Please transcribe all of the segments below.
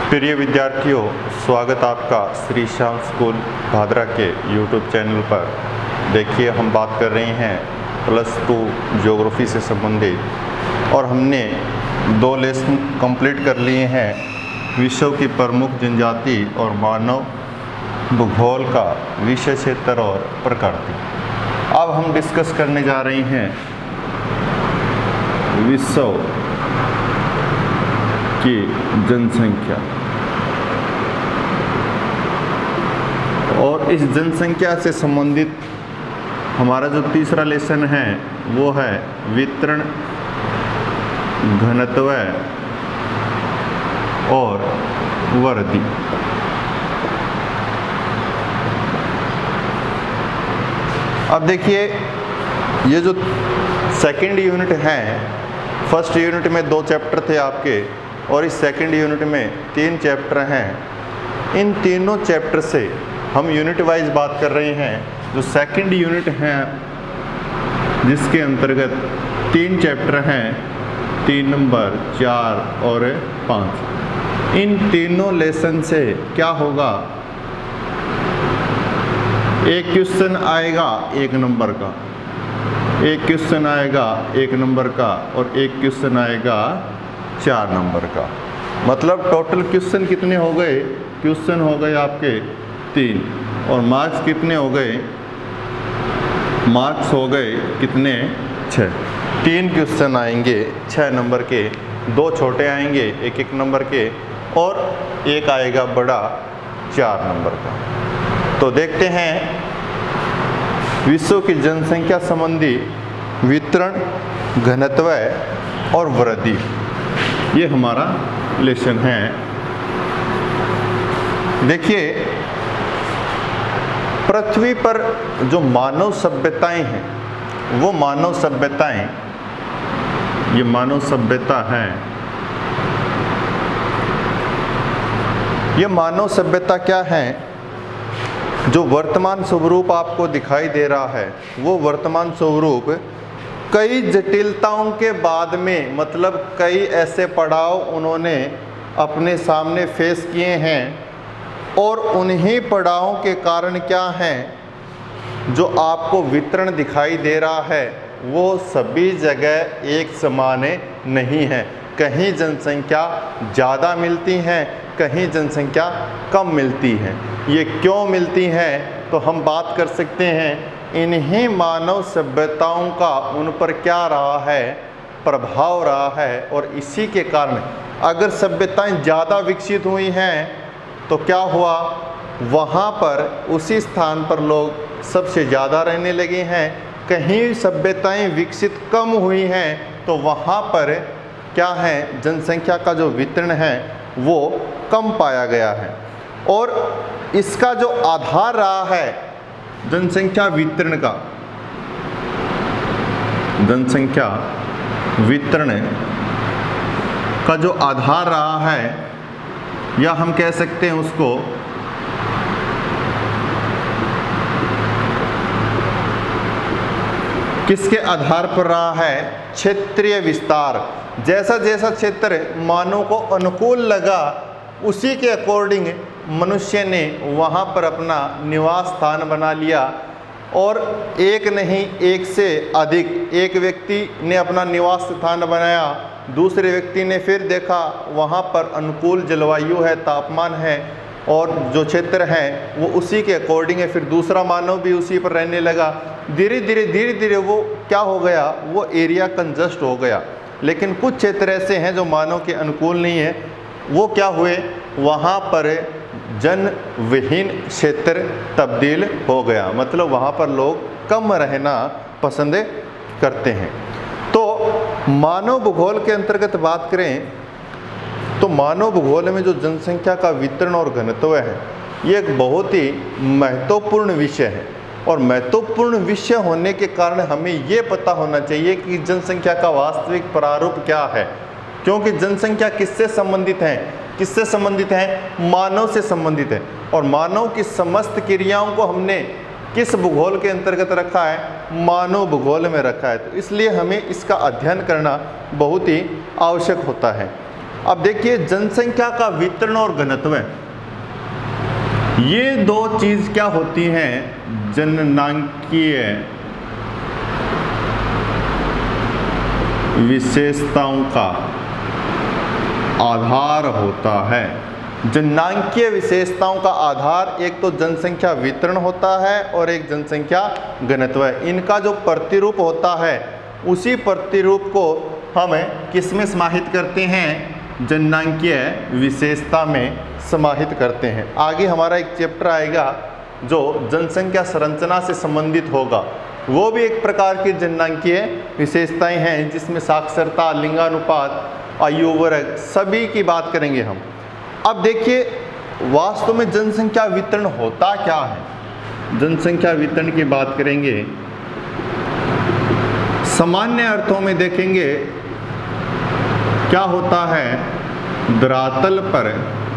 प्रिय विद्यार्थियों, स्वागत आपका श्री श्याम स्कूल भादरा के यूट्यूब चैनल पर। देखिए, हम बात कर रहे हैं +2 ज्योग्राफी से संबंधित और हमने 2 लेसन कंप्लीट कर लिए हैं। विश्व की प्रमुख जनजाति और मानव भूगोल का विषय क्षेत्र और प्रकृति। अब हम डिस्कस करने जा रहे हैं विश्व की जनसंख्या, और इस जनसंख्या से संबंधित हमारा जो तीसरा लेसन है वो है वितरण, घनत्व और वृद्धि। अब देखिए, ये जो सेकंड यूनिट है, फर्स्ट यूनिट में 2 चैप्टर थे आपके और इस सेकंड यूनिट में 3 चैप्टर हैं। इन तीनों चैप्टर से हम यूनिट वाइज बात कर रहे हैं। जो सेकंड यूनिट है जिसके अंतर्गत 3 चैप्टर हैं, 3 नंबर 4 और 5। इन तीनों लेसन से क्या होगा, एक क्वेश्चन आएगा 1 नंबर का, एक क्वेश्चन आएगा 1 नंबर का और एक क्वेश्चन आएगा 4 नंबर का। मतलब टोटल क्वेश्चन कितने हो गए? क्वेश्चन हो गए आपके 3 और मार्क्स कितने हो गए? मार्क्स हो गए कितने? 6। 3 क्वेश्चन आएंगे 6 नंबर के, 2 छोटे आएंगे 1-1 नंबर के और एक आएगा बड़ा 4 नंबर का। तो देखते हैं विश्व की जनसंख्या संबंधी वितरण, घनत्व और वृद्धि, ये हमारा लेसन है। देखिए, पृथ्वी पर जो मानव सभ्यताएं हैं, वो मानव सभ्यताएं, ये मानव सभ्यता है, ये मानव सभ्यता क्या है? जो वर्तमान स्वरूप आपको दिखाई दे रहा है, वो वर्तमान स्वरूप कई जटिलताओं के बाद में, मतलब कई ऐसे पड़ाव उन्होंने अपने सामने फेस किए हैं और उन्हीं पड़ावों के कारण क्या हैं, जो आपको वितरण दिखाई दे रहा है वो सभी जगह एक समान नहीं है। कहीं जनसंख्या ज़्यादा मिलती है, कहीं जनसंख्या कम मिलती है। ये क्यों मिलती है? तो हम बात कर सकते हैं इन्हीं मानव सभ्यताओं का उन पर क्या रहा है, प्रभाव रहा है। और इसी के कारण अगर सभ्यताएं ज़्यादा विकसित हुई हैं तो क्या हुआ, वहाँ पर उसी स्थान पर लोग सबसे ज़्यादा रहने लगे हैं। कहीं सभ्यताएं विकसित कम हुई हैं तो वहाँ पर क्या है, जनसंख्या का जो वितरण है वो कम पाया गया है। और इसका जो आधार रहा है जनसंख्या वितरण का, जनसंख्या वितरण का जो आधार रहा है, या हम कह सकते हैं उसको किसके आधार पर रहा है? क्षेत्रीय विस्तार। जैसा जैसा क्षेत्र मानव को अनुकूल लगा उसी के अकॉर्डिंग मनुष्य ने वहाँ पर अपना निवास स्थान बना लिया। और एक नहीं, एक से अधिक, एक व्यक्ति ने अपना निवास स्थान बनाया, दूसरे व्यक्ति ने फिर देखा वहाँ पर अनुकूल जलवायु है, तापमान है और जो क्षेत्र है वो उसी के अकॉर्डिंग है, फिर दूसरा मानव भी उसी पर रहने लगा। धीरे धीरे वो क्या हो गया, वो एरिया कंजस्ट हो गया। लेकिन कुछ क्षेत्र ऐसे हैं जो मानव के अनुकूल नहीं है, वो क्या हुए, वहाँ पर जन विहीन क्षेत्र तब्दील हो गया। मतलब वहाँ पर लोग कम रहना पसंद करते हैं। तो मानव भूगोल के अंतर्गत बात करें तो मानव भूगोल में जो जनसंख्या का वितरण और घनत्व है, ये एक बहुत ही महत्वपूर्ण विषय है। और महत्वपूर्ण विषय होने के कारण हमें ये पता होना चाहिए कि जनसंख्या का वास्तविक प्रारूप क्या है। क्योंकि जनसंख्या किससे संबंधित है? किससे संबंधित है? मानव से संबंधित है। और मानव की समस्त क्रियाओं को हमने किस भूगोल के अंतर्गत रखा है? मानव भूगोल में रखा है। तो इसलिए हमें इसका अध्ययन करना बहुत ही आवश्यक होता है। अब देखिए जनसंख्या का वितरण और घनत्व, ये दो चीज क्या होती हैं, जननांकीय विशेषताओं का आधार होता है। जननांकीय विशेषताओं का आधार एक तो जनसंख्या वितरण होता है और एक जनसंख्या घनत्व है। इनका जो प्रतिरूप होता है उसी प्रतिरूप को हम किस में समाहित करते हैं, जननांकीय विशेषता में समाहित करते हैं। आगे हमारा एक चैप्टर आएगा जो जनसंख्या संरचना से संबंधित होगा, वो भी एक प्रकार की जननांकीय विशेषताएं हैं जिसमें साक्षरता, लिंगानुपात, आयु वर्ग सभी की बात करेंगे हम। अब देखिए वास्तव में जनसंख्या वितरण होता क्या है। जनसंख्या वितरण की बात करेंगे, सामान्य अर्थों में देखेंगे क्या होता है, धरातल पर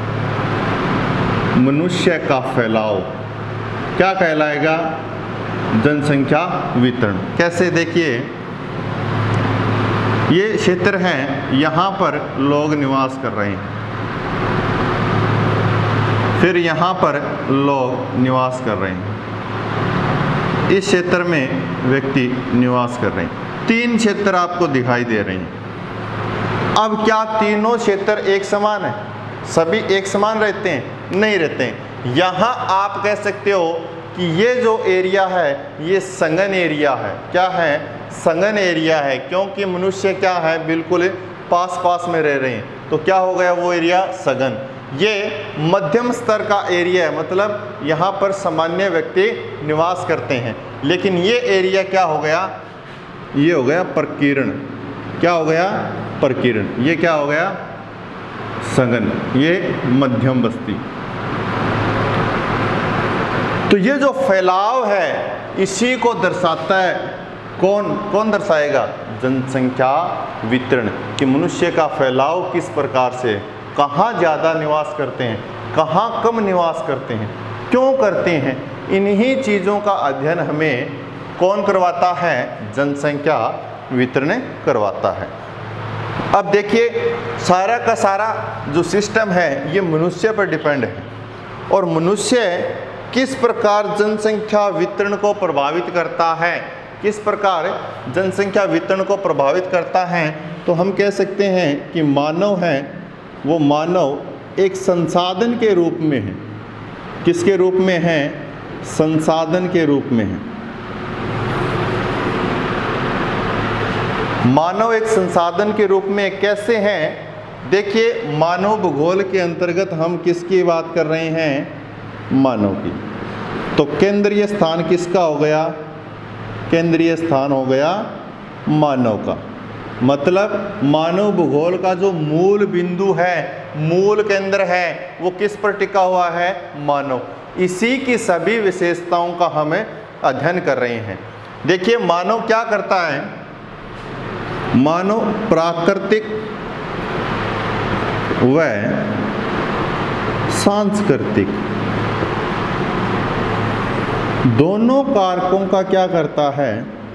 मनुष्य का फैलाव क्या कहलाएगा, जनसंख्या वितरण। कैसे, देखिए ये क्षेत्र हैं, यहाँ पर लोग निवास कर रहे हैं, फिर यहाँ पर लोग निवास कर रहे हैं, इस क्षेत्र में व्यक्ति निवास कर रहे हैं। 3 क्षेत्र आपको दिखाई दे रहे हैं। अब क्या तीनों क्षेत्र एक समान है, सभी एक समान रहते हैं? नहीं रहते हैं। यहाँ आप कह सकते हो कि ये जो एरिया है ये संघन एरिया है। क्या है, संघन एरिया है, क्योंकि मनुष्य क्या है, बिल्कुल पास पास में रह रहे हैं, तो क्या हो गया वो एरिया सघन। ये मध्यम स्तर का एरिया है, मतलब यहाँ पर सामान्य व्यक्ति निवास करते हैं। लेकिन ये एरिया क्या हो गया, ये हो गया प्रकीर्ण। क्या हो गया, प्रकीर्ण। ये क्या हो गया, सघन, ये मध्यम बस्ती। तो ये जो फैलाव है इसी को दर्शाता है, कौन दर्शाएगा, जनसंख्या वितरण, कि मनुष्य का फैलाव किस प्रकार से, कहाँ ज़्यादा निवास करते हैं, कहाँ कम निवास करते हैं, क्यों करते हैं। इन्हीं चीज़ों का अध्ययन हमें कौन करवाता है, जनसंख्या वितरण करवाता है। अब देखिए सारा का सारा जो सिस्टम है ये मनुष्य पर डिपेंड है, और मनुष्य किस प्रकार जनसंख्या वितरण को प्रभावित करता है, किस प्रकार जनसंख्या वितरण को प्रभावित करता है, तो हम कह सकते हैं कि मानव है, वो मानव एक संसाधन के रूप में है। किसके रूप में है, संसाधन के रूप में है। मानव एक संसाधन के रूप में कैसे हैं, देखिए मानव भूगोल के अंतर्गत हम किसकी बात कर रहे हैं, मानव की। तो केंद्रीय स्थान किसका हो गया, केंद्रीय स्थान हो गया मानव का। मतलब मानव भूगोल का जो मूल बिंदु है, मूल केंद्र है, वो किस पर टिका हुआ है, मानव। इसी की सभी विशेषताओं का हमें अध्ययन कर रहे हैं। देखिए मानव क्या करता है, मानव प्राकृतिक व सांस्कृतिक दोनों कारकों का क्या करता है,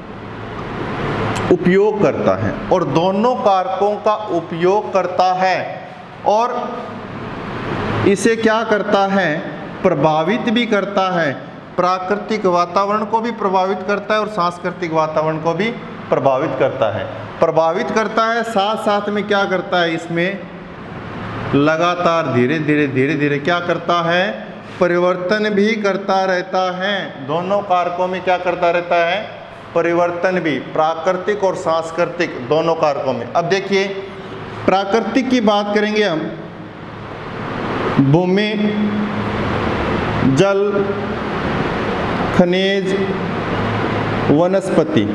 उपयोग करता है, और दोनों कारकों का उपयोग करता है और इसे क्या करता है, प्रभावित भी करता है। प्राकृतिक वातावरण को भी प्रभावित करता है और सांस्कृतिक वातावरण को भी प्रभावित करता है। प्रभावित करता है, साथ साथ में क्या करता है, इसमें लगातार धीरे धीरे क्या करता है, परिवर्तन भी करता रहता है। दोनों कारकों में क्या करता रहता है, परिवर्तन भी, प्राकृतिक और सांस्कृतिक दोनों कारकों में। अब देखिए प्राकृतिक की बात करेंगे हम, भूमि, जल, खनिज, वनस्पति,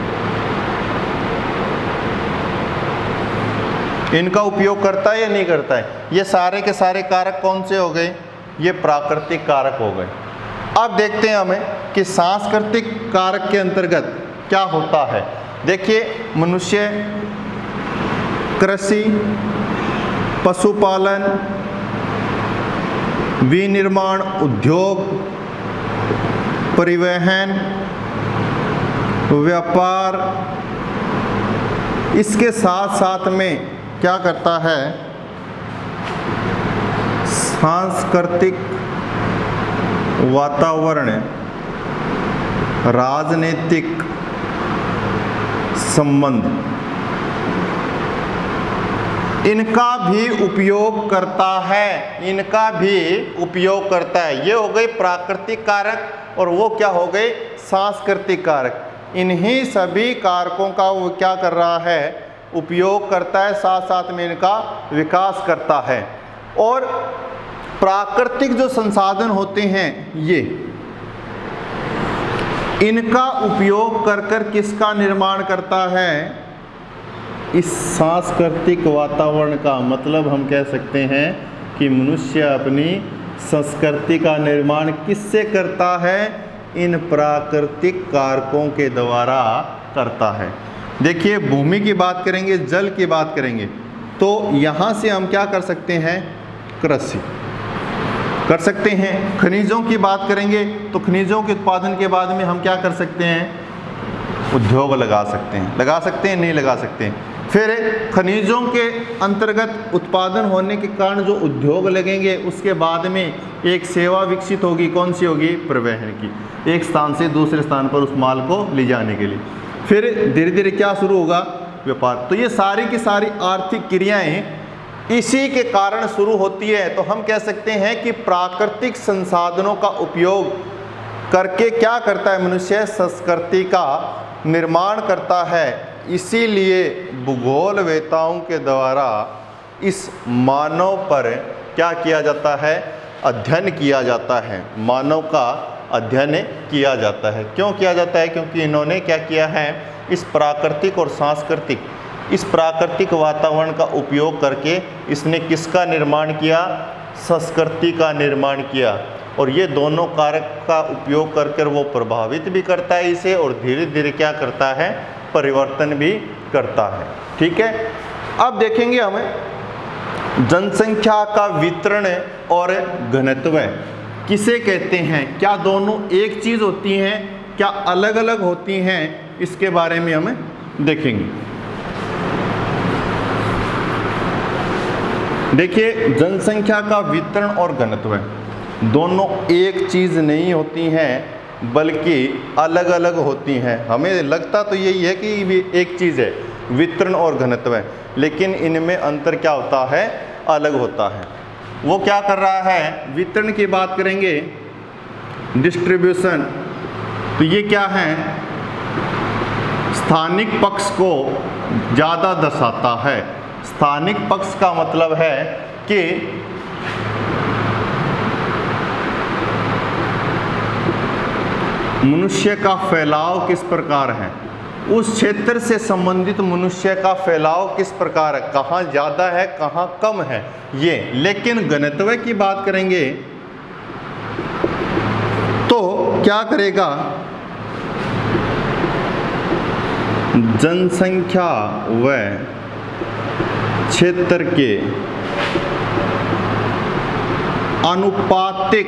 इनका उपयोग करता है या नहीं करता है। ये सारे के सारे कारक कौन से हो गए, ये प्राकृतिक कारक हो गए। अब देखते हैं हमें कि सांस्कृतिक कारक के अंतर्गत क्या होता है। देखिए मनुष्य कृषि, पशुपालन, विनिर्माण, उद्योग, परिवहन, व्यापार, इसके साथ साथ में क्या करता है, सांस्कृतिक वातावरण, राजनीतिक संबंध, इनका भी उपयोग करता है, इनका भी उपयोग करता है। ये हो गए प्राकृतिक कारक और वो क्या हो गए, सांस्कृतिक कारक। इन्हीं सभी कारकों का वो क्या कर रहा है, उपयोग करता है, साथ साथ में इनका विकास करता है। और प्राकृतिक जो संसाधन होते हैं ये, इनका उपयोग कर कर किसका निर्माण करता है, इस सांस्कृतिक वातावरण का। मतलब हम कह सकते हैं कि मनुष्य अपनी संस्कृति का निर्माण किससे करता है, इन प्राकृतिक कारकों के द्वारा करता है। देखिए भूमि की बात करेंगे, जल की बात करेंगे, तो यहाँ से हम क्या कर सकते हैं, कृषि कर सकते हैं। खनिजों की बात करेंगे तो खनिजों के उत्पादन के बाद में हम क्या कर सकते हैं, उद्योग लगा सकते हैं। लगा सकते हैं, नहीं लगा सकते हैं। फिर खनिजों के अंतर्गत उत्पादन होने के कारण जो उद्योग लगेंगे, उसके बाद में एक सेवा विकसित होगी। कौन सी होगी, परिवहन की, एक स्थान से दूसरे स्थान पर उस माल को ले जाने के लिए। फिर धीरे धीरे क्या शुरू होगा, व्यापार। तो ये सारी की सारी आर्थिक क्रियाएं इसी के कारण शुरू होती है। तो हम कह सकते हैं कि प्राकृतिक संसाधनों का उपयोग करके क्या करता है मनुष्य, संस्कृति का निर्माण करता है। इसीलिए भूगोलवेताओं के द्वारा इस मानव पर क्या किया जाता है, अध्ययन किया जाता है। मानव का अध्ययन किया जाता है। क्यों किया जाता है, क्योंकि इन्होंने क्या किया है, इस प्राकृतिक और सांस्कृतिक, इस प्राकृतिक वातावरण का उपयोग करके इसने किसका निर्माण किया, संस्कृति का निर्माण किया। और ये दोनों कारक का उपयोग करके वो प्रभावित भी करता है इसे, और धीरे धीरे क्या करता है, परिवर्तन भी करता है। ठीक है, अब देखेंगे हमें जनसंख्या का वितरण और घनत्व किसे कहते हैं। क्या दोनों एक चीज होती हैं, क्या अलग अलग होती हैं, इसके बारे में हमें देखेंगे। देखिए जनसंख्या का वितरण और घनत्व दोनों एक चीज नहीं होती हैं, बल्कि अलग अलग होती हैं। हमें लगता तो यही है कि एक चीज़ है वितरण और घनत्व, लेकिन इनमें अंतर क्या होता है, अलग होता है। वो क्या कर रहा है, वितरण की बात करेंगे, डिस्ट्रीब्यूशन, तो ये क्या है, स्थानिक पक्ष को ज़्यादा दर्शाता है। स्थानिक पक्ष का मतलब है कि मनुष्य का फैलाव किस प्रकार है, उस क्षेत्र से संबंधित मनुष्य का फैलाव किस प्रकार है, कहाँ ज़्यादा है कहाँ कम है ये। लेकिन घनत्व की बात करेंगे तो क्या करेगा, जनसंख्या व क्षेत्र के अनुपातिक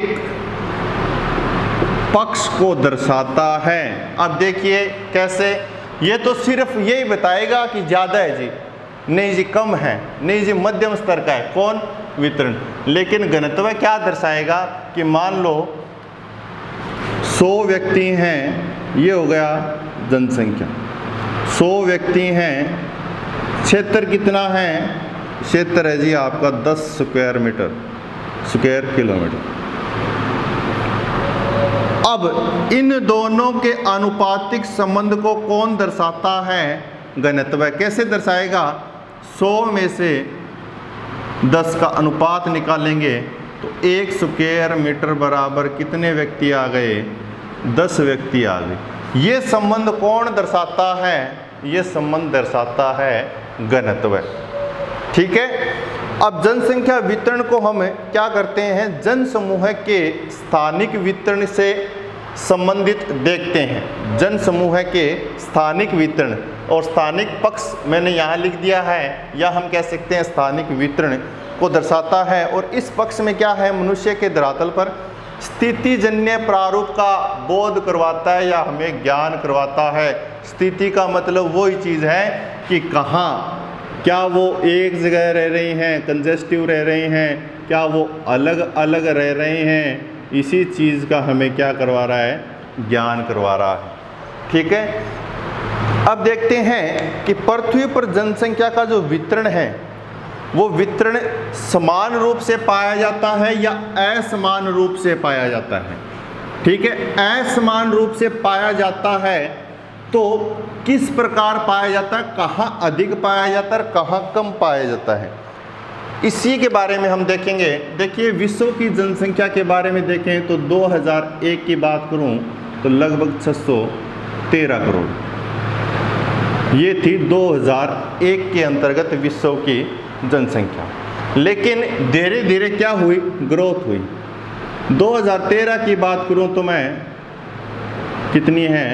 पक्ष को दर्शाता है। अब देखिए कैसे, ये तो सिर्फ यही बताएगा कि ज़्यादा है जी, नहीं जी कम है, नहीं जी मध्यम स्तर का है, कौन, वितरण। लेकिन घनत्व क्या दर्शाएगा कि मान लो 100 व्यक्ति हैं, ये हो गया जनसंख्या, 100 व्यक्ति हैं, क्षेत्र कितना है, क्षेत्र है जी आपका 10 स्क्वायर किलोमीटर। अब इन दोनों के अनुपातिक संबंध को कौन दर्शाता है, घनत्व। कैसे दर्शाएगा, 100 में से 10 का अनुपात निकालेंगे तो 1 स्क्वायर मीटर बराबर कितने व्यक्ति आ गए, 10 व्यक्ति आ गए। ये संबंध कौन दर्शाता है, ये संबंध दर्शाता है घनत्व। ठीक है, अब जनसंख्या वितरण को हम क्या करते हैं, जन समूह के स्थानिक वितरण से संबंधित देखते हैं। जन समूह के स्थानिक वितरण और स्थानिक पक्ष मैंने यहाँ लिख दिया है, या हम कह सकते हैं स्थानिक वितरण को दर्शाता है। और इस पक्ष में क्या है, मनुष्य के धरातल पर स्थितिजन्य प्रारूप का बोध करवाता है या हमें ज्ञान करवाता है। स्थिति का मतलब वही चीज़ है कि कहाँ क्या वो एक जगह रह रही हैं, कंजेस्टिव रह रही हैं, क्या वो अलग अलग रह रहे हैं, इसी चीज़ का हमें क्या करवा रहा है, ज्ञान करवा रहा है। ठीक है, अब देखते हैं कि पृथ्वी पर जनसंख्या का जो वितरण है वो वितरण समान रूप से पाया जाता है या असमान रूप से पाया जाता है। ठीक है, असमान रूप से पाया जाता है तो किस प्रकार पाया जाता है, कहाँ अधिक पाया जाता है, कहाँ कम पाया जाता है, इसी के बारे में हम देखेंगे। देखिए, विश्व की जनसंख्या के बारे में देखें तो 2001 की बात करूं तो लगभग 613 करोड़, ये थी 2001 के अंतर्गत विश्व की जनसंख्या। लेकिन धीरे धीरे क्या हुई, ग्रोथ हुई। 2013 की बात करूं तो मैं कितनी है,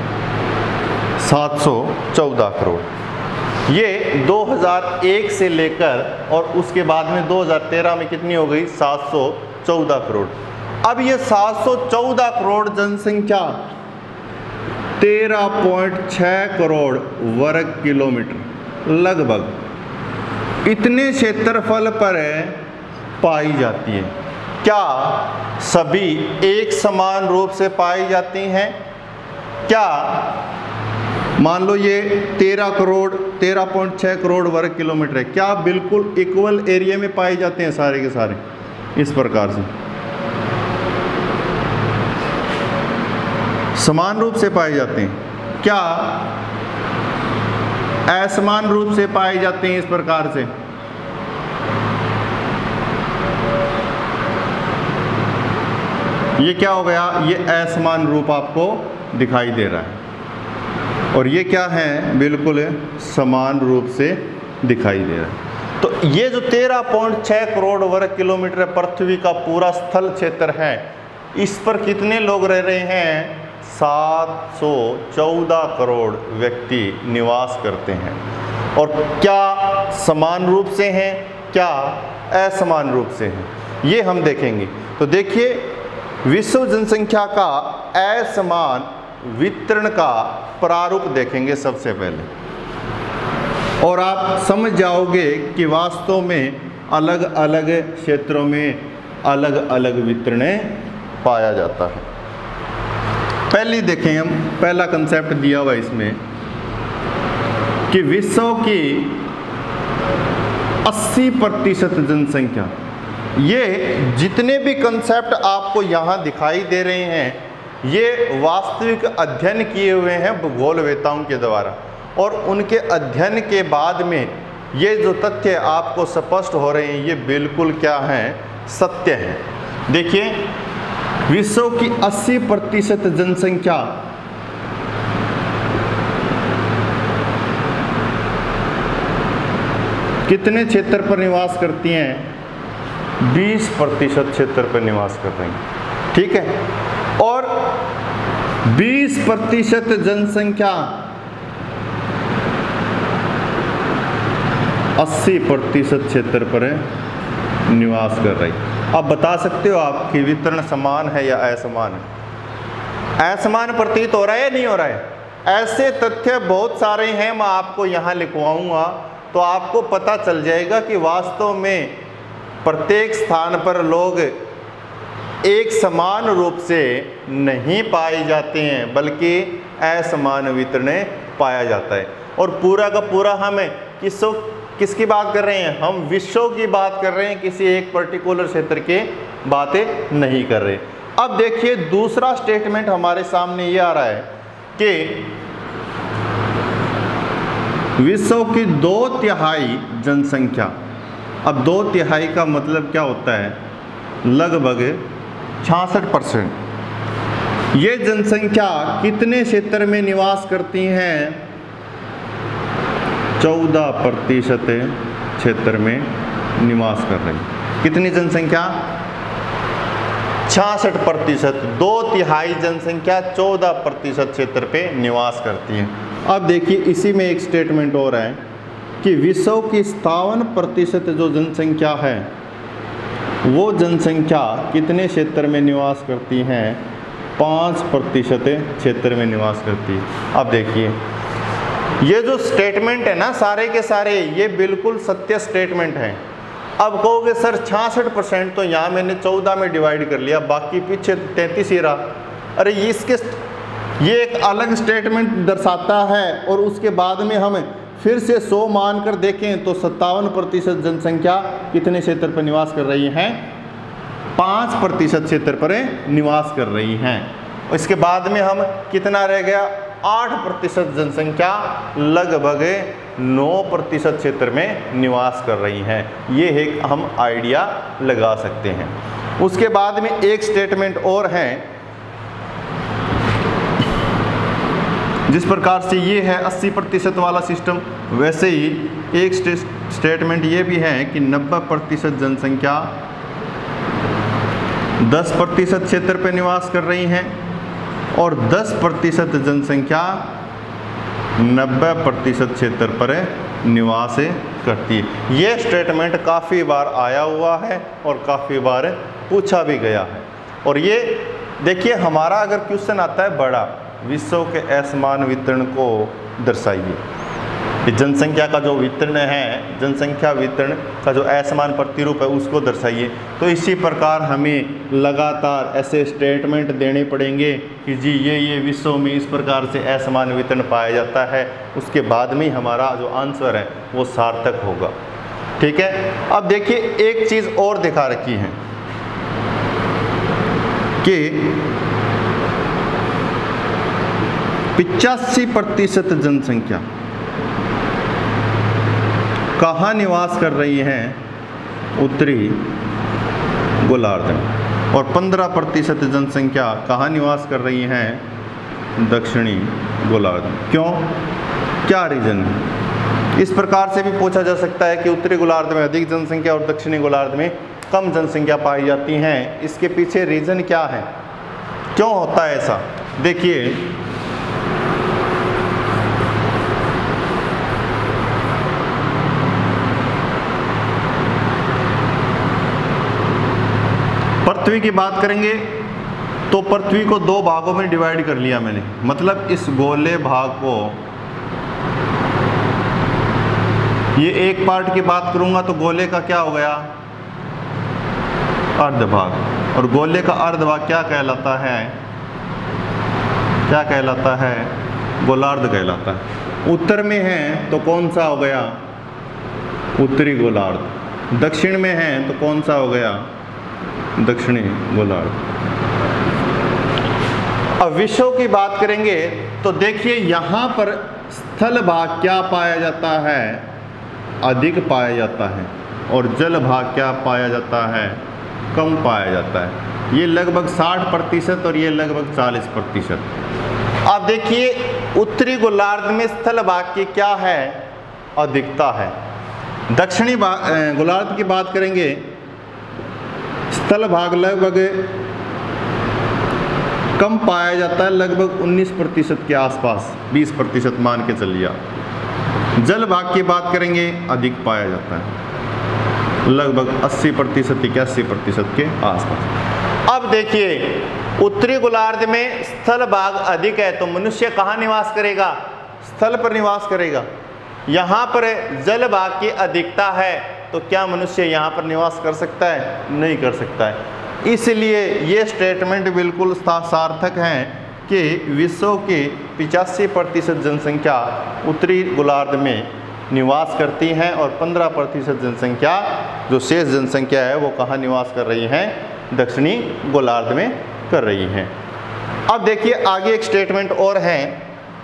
714 करोड़। ये 2001 से लेकर और उसके बाद में 2013 में कितनी हो गई, 714 करोड़। अब ये 714 करोड़ जनसंख्या 13.6 करोड़ वर्ग किलोमीटर लगभग इतने क्षेत्रफल पर पाई जाती है। क्या सभी एक समान रूप से पाई जाती हैं? क्या मान लो ये 13.6 करोड़ वर्ग किलोमीटर है, क्या बिल्कुल इक्वल एरिया में पाए जाते हैं सारे के सारे इस प्रकार से समान रूप से पाए जाते हैं? क्या असमान रूप से पाए जाते हैं इस प्रकार से? ये क्या हो गया, ये असमान रूप आपको दिखाई दे रहा है और ये क्या है, बिल्कुल समान रूप से दिखाई दे रहा है। तो ये जो 13.6 करोड़ वर्ग किलोमीटर पृथ्वी का पूरा स्थल क्षेत्र है, इस पर कितने लोग रह रहे हैं, 714 करोड़ व्यक्ति निवास करते हैं। और क्या समान रूप से हैं, क्या असमान रूप से हैं, ये हम देखेंगे। तो देखिए, विश्व जनसंख्या का असमान वितरण का प्रारूप देखेंगे सबसे पहले, और आप समझ जाओगे कि वास्तव में अलग अलग क्षेत्रों में अलग अलग वितरण पाया जाता है। पहले देखें हम, पहला कंसेप्ट दिया हुआ इसमें कि विश्व की 80% जनसंख्या, ये जितने भी कंसेप्ट आपको यहाँ दिखाई दे रहे हैं ये वास्तविक अध्ययन किए हुए हैं भूगोलवेताओं के द्वारा, और उनके अध्ययन के बाद में ये जो तथ्य आपको स्पष्ट हो रहे हैं ये बिल्कुल क्या हैं, सत्य हैं। देखिए, विश्व की 80% जनसंख्या कितने क्षेत्र पर निवास करती हैं, 20% क्षेत्र पर निवास कर रही हैं। ठीक है, और 20% जनसंख्या 80% क्षेत्र पर निवास कर रही। अब बता सकते हो आप कि वितरण समान है या असमान है? असमान प्रतीत हो रहा है या नहीं हो रहा है? ऐसे तथ्य बहुत सारे हैं, मैं आपको यहाँ लिखवाऊंगा तो आपको पता चल जाएगा कि वास्तव में प्रत्येक स्थान पर लोग एक समान रूप से नहीं पाए जाते हैं, बल्कि असमान वितरण पाया जाता है। और पूरा का पूरा हम किसकी बात कर रहे हैं, हम विश्व की बात कर रहे हैं, किसी एक पर्टिकुलर क्षेत्र के बातें नहीं कर रहे। अब देखिए, दूसरा स्टेटमेंट हमारे सामने ये आ रहा है कि विश्व की 2/3 जनसंख्या, अब 2/3 का मतलब क्या होता है, लगभग 66%। ये जनसंख्या कितने क्षेत्र में निवास करती हैं, 14% क्षेत्र में निवास कर रही। कितनी जनसंख्या, 66%, 2/3 जनसंख्या 14% क्षेत्र पे निवास करती है। अब देखिए, इसी में एक स्टेटमेंट हो रहा है कि विश्व की 57% जो जनसंख्या है वो जनसंख्या कितने क्षेत्र में निवास करती हैं, 5% क्षेत्र में निवास करती है। अब देखिए, ये जो स्टेटमेंट है ना सारे के सारे, ये बिल्कुल सत्य स्टेटमेंट है। अब कहोगे सर 66% तो यहाँ मैंने 14 में डिवाइड कर लिया, बाकी पीछे 33 ही रहा। अरे ये एक अलग स्टेटमेंट दर्शाता है, और उसके बाद में हम फिर से 100 मान कर देखें तो 57% जनसंख्या कितने क्षेत्र पर निवास कर रही हैं? 5% क्षेत्र पर निवास कर रही हैं। इसके बाद में हम कितना रह गया? 8% जनसंख्या लगभग 9% क्षेत्र में निवास कर रही हैं। ये एक हम आइडिया लगा सकते हैं। उसके बाद में एक स्टेटमेंट और है, जिस प्रकार से ये है 80% वाला सिस्टम, वैसे ही एक स्टेटमेंट ये भी है कि 90% जनसंख्या 10% क्षेत्र पर निवास कर रही हैं और 10% जनसंख्या 90% क्षेत्र पर निवास करती है। ये स्टेटमेंट काफ़ी बार आया हुआ है और काफ़ी बार पूछा भी गया है। और ये देखिए, हमारा अगर क्वेश्चन आता है बड़ा, विश्व के असमान वितरण को दर्शाइए, जनसंख्या का जो वितरण है, जनसंख्या वितरण का जो असमान प्रतिरूप है उसको दर्शाइए, तो इसी प्रकार हमें लगातार ऐसे स्टेटमेंट देने पड़ेंगे कि जी ये विश्व में इस प्रकार से असमान वितरण पाया जाता है, उसके बाद में हमारा जो आंसर है वो सार्थक होगा। ठीक है। अब देखिए एक चीज़ और दिखा रखी है कि 85% जनसंख्या कहाँ निवास कर रही हैं? उत्तरी गोलार्ध में। और 15% जनसंख्या कहाँ निवास कर रही हैं? दक्षिणी गोलार्ध में। क्यों? क्या रीज़न है? इस प्रकार से भी पूछा जा सकता है कि उत्तरी गोलार्ध में अधिक जनसंख्या और दक्षिणी गोलार्ध में कम जनसंख्या पाई जाती हैं। इसके पीछे रीज़न क्या है? क्यों होता है ऐसा? देखिए, पृथ्वी की बात करेंगे तो पृथ्वी को 2 भागों में डिवाइड कर लिया मैंने, मतलब इस गोले भाग को, ये एक पार्ट की बात करूंगा तो गोले का क्या हो गया? अर्ध भाग। और गोले का अर्ध भाग क्या कहलाता है? क्या कहलाता है? गोलार्ध कहलाता है। उत्तर में है तो कौन सा हो गया? उत्तरी गोलार्ध। दक्षिण में है तो कौन सा हो गया? दक्षिणी गोलार्ध। अब विश्व की बात करेंगे तो देखिए यहाँ पर स्थल भाग क्या पाया जाता है? अधिक पाया जाता है। और जल भाग क्या पाया जाता है? कम पाया जाता है। ये लगभग 60% और ये लगभग 40%। अब देखिए उत्तरी गोलार्ध में स्थल भाग की क्या है? अधिकता है। दक्षिणी गोलार्ध की बात करेंगे, स्थल भाग लगभग कम पाया जाता है, लगभग 19% के आसपास, 20% मान के चलिए। जल भाग की बात करेंगे, अधिक पाया जाता है, लगभग 80% 81% के आसपास। अब देखिए उत्तरी गोलार्ध में स्थल भाग अधिक है तो मनुष्य कहाँ निवास करेगा? स्थल पर निवास करेगा। यहाँ पर जल भाग की अधिकता है तो क्या मनुष्य यहाँ पर निवास कर सकता है? नहीं कर सकता है। इसलिए ये स्टेटमेंट बिल्कुल सार्थक हैं कि विश्व की 85% जनसंख्या उत्तरी गोलार्ध में निवास करती हैं और 15% जनसंख्या, जो शेष जनसंख्या है, वो कहाँ निवास कर रही हैं? दक्षिणी गोलार्ध में कर रही हैं। अब देखिए आगे एक स्टेटमेंट और है,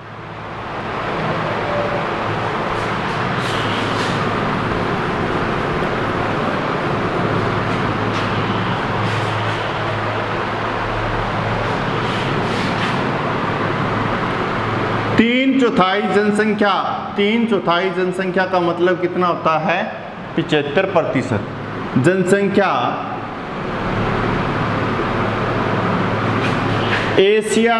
तीन चौथाई जनसंख्या का मतलब कितना होता है? 75%। जनसंख्या एशिया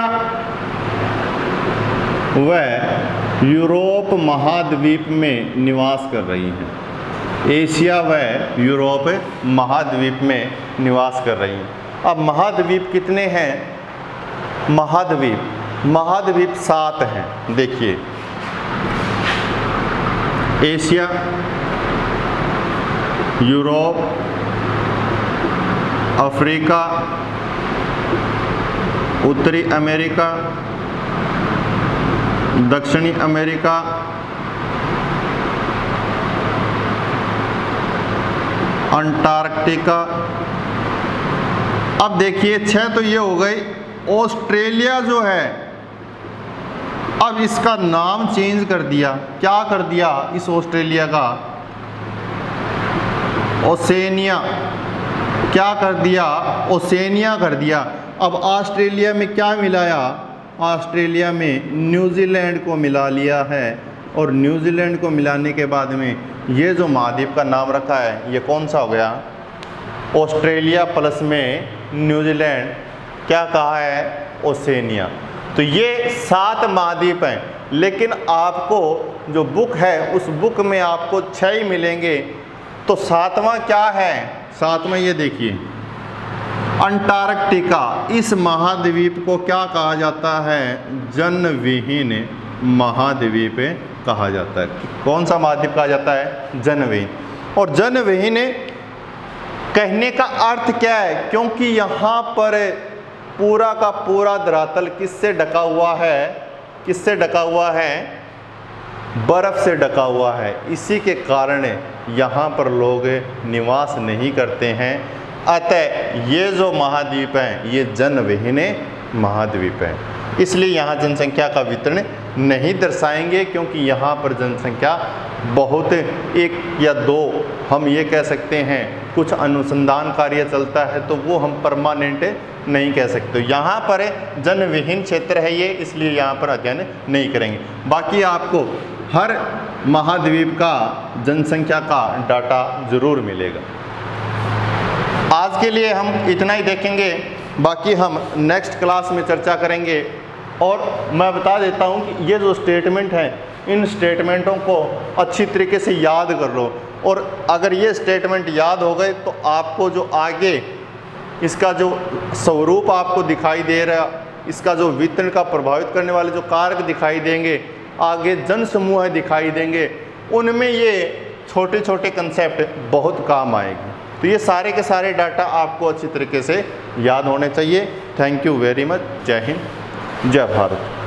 व यूरोप महाद्वीप में निवास कर रही हैं। एशिया व यूरोप महाद्वीप में निवास कर रही हैं। अब महाद्वीप कितने हैं? महाद्वीप 7 हैं। देखिए एशिया, यूरोप, अफ्रीका, उत्तरी अमेरिका, दक्षिणी अमेरिका, अंटार्कटिका। अब देखिए 6 तो ये हो गई। ऑस्ट्रेलिया जो है, अब इसका नाम चेंज कर दिया। क्या कर दिया इस ऑस्ट्रेलिया का? ओसेनिया। क्या कर दिया? ओसेनिया कर दिया। अब ऑस्ट्रेलिया में क्या मिलाया? ऑस्ट्रेलिया में न्यूजीलैंड को मिला लिया है, और न्यूजीलैंड को मिलाने के बाद में ये जो महाद्वीप का नाम रखा है ये कौन सा हो गया? ऑस्ट्रेलिया प्लस में न्यूजीलैंड, क्या कहा है? ओसेनिया। तो ये 7 महाद्वीप हैं, लेकिन आपको जो बुक है उस बुक में आपको 6 ही मिलेंगे। तो 7वां क्या है? 7वां ये देखिए, अंटार्कटिका। इस महाद्वीप को क्या कहा जाता है? जनविहीन महाद्वीप कहा जाता है। कौन सा महाद्वीप कहा जाता है? जनविहीन। और जनविहीन कहने का अर्थ क्या है? क्योंकि यहाँ पर पूरा का पूरा धरातल किससे ढका हुआ है? किससे ढका हुआ है? बर्फ से ढका हुआ है। इसी के कारण यहाँ पर लोग निवास नहीं करते हैं। अतः ये जो महाद्वीप हैं ये जनविहीन महाद्वीप हैं, इसलिए यहाँ जनसंख्या का वितरण नहीं दर्शाएंगे, क्योंकि यहाँ पर जनसंख्या बहुत 1 या 2 हम ये कह सकते हैं। कुछ अनुसंधान कार्य चलता है तो वो हम परमानेंट नहीं कह सकते। यहाँ पर जनविहीन क्षेत्र है ये, इसलिए यहाँ पर अध्ययन नहीं करेंगे। बाकी आपको हर महाद्वीप का जनसंख्या का डाटा ज़रूर मिलेगा। आज के लिए हम इतना ही देखेंगे, बाकी हम नेक्स्ट क्लास में चर्चा करेंगे। और मैं बता देता हूँ कि ये जो स्टेटमेंट हैं, इन स्टेटमेंटों को अच्छी तरीके से याद कर लो, और अगर ये स्टेटमेंट याद हो गए तो आपको जो आगे इसका जो स्वरूप आपको दिखाई दे रहा, इसका जो वितरण का प्रभावित करने वाले जो कारक दिखाई देंगे, आगे जन समूह दिखाई देंगे, उनमें ये छोटे छोटे कंसेप्ट बहुत काम आएंगे। तो ये सारे के सारे डाटा आपको अच्छी तरीके से याद होने चाहिए। Thank you very much. जय हिंद, जय भारत।